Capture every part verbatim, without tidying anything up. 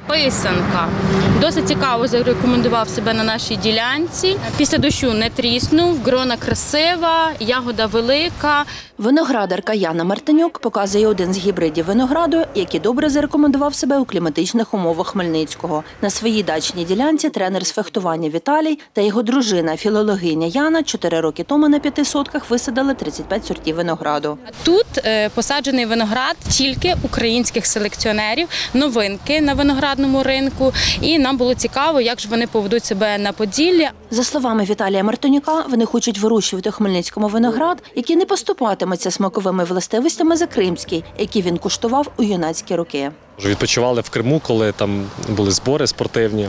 Писанка. Досить цікаво зарекомендував себе на нашій ділянці. Після дощу не тріснув, грона красива, ягода велика. Виноградарка Яна Мартинюк показує один з гібридів винограду, який добре зарекомендував себе у кліматичних умовах Хмельницького. На своїй дачній ділянці тренер з фехтування Віталій та його дружина, філологиня Яна, чотири роки тому на п'яти сотках висадили тридцять п'ять сортів винограду. Тут посаджений виноград тільки українських селекціонерів, новинки на виноградному ринку. І нам було цікаво, як ж вони поведуть себе на Поділлі. За словами Віталія Мартинюка, вони хочуть вирощувати у Хмельницькому виноград, який не поступатиметься смаковими властивостями за кримський, який він куштував у юнацькі роки. Відпочивали в Криму, коли там були збори спортивні.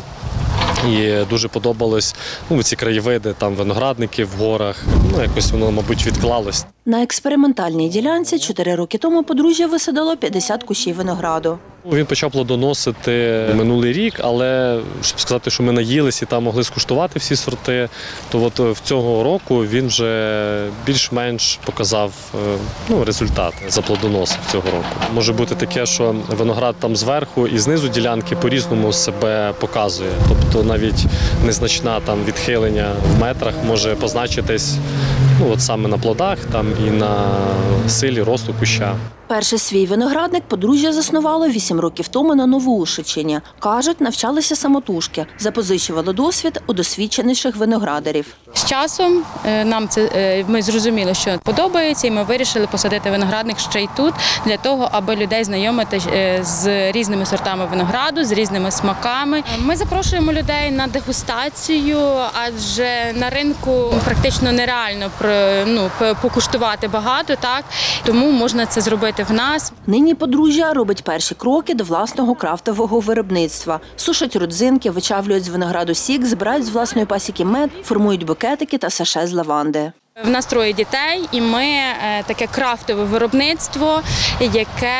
І дуже подобалось ну, ці краєвиди, там виноградники в горах. Ну, якось воно, мабуть, відклалось. На експериментальній ділянці чотири роки тому подружжя висадило п'ятдесят кущів винограду. Він почав плодоносити минулий рік, але, щоб сказати, що ми наїлися і там могли скуштувати всі сорти, то от в цього року він вже більш-менш показав ну, результат заплодоносив цього року. Може бути таке, що виноград там зверху і знизу ділянки по-різному себе показує. Тобто навіть незначна там відхилення в метрах може позначитись ну, от саме на плодах там, і на силі росту куща. Перший свій виноградник подружжя заснувало вісім років тому на Новоушичині. Кажуть, навчалися самотужки, запозичували досвід у досвідченіших виноградарів. З часом нам це ми зрозуміли, що подобається, і ми вирішили посадити виноградник ще й тут, для того, аби людей знайомити з різними сортами винограду, з різними смаками. Ми запрошуємо людей на дегустацію, адже на ринку практично нереально ну, покуштувати багато, так? Тому можна це зробити в нас. Нині подружжя робить перші кроки до власного крафтового виробництва. Сушать родзинки, вичавлюють з винограду сік, збирають з власної пасіки мед, формують букетики та саше з лаванди. В нас троє дітей, і ми таке крафтове виробництво, яке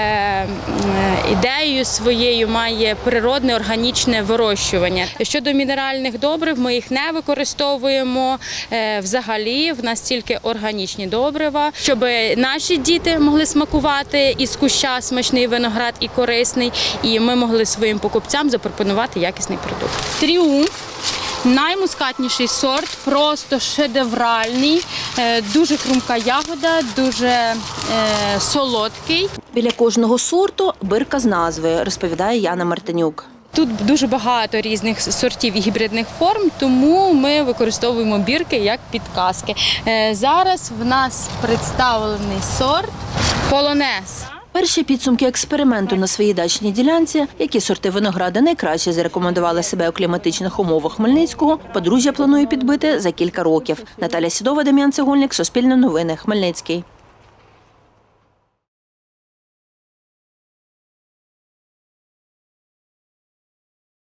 ідеєю своєю має природне органічне вирощування. Щодо мінеральних добрив, ми їх не використовуємо взагалі, в нас тільки органічні добрива, щоб наші діти могли смакувати із куща смачний виноград і корисний, і ми могли своїм покупцям запропонувати якісний продукт. Тріумф. Наймускатніший сорт, просто шедевральний, дуже хрумка ягода, дуже е, солодкий. Біля кожного сорту бирка з назвою, розповідає Яна Мартинюк. Тут дуже багато різних сортів і гібридних форм, тому ми використовуємо бірки як підказки. Е, зараз в нас представлений сорт полонез. Перші підсумки експерименту на своїй дачній ділянці, які сорти винограду найкраще зарекомендували себе у кліматичних умовах Хмельницького, подружжя планує підбити за кілька років. Наталя Сідова, Дем'ян Цегольник, Суспільне новини, Хмельницький.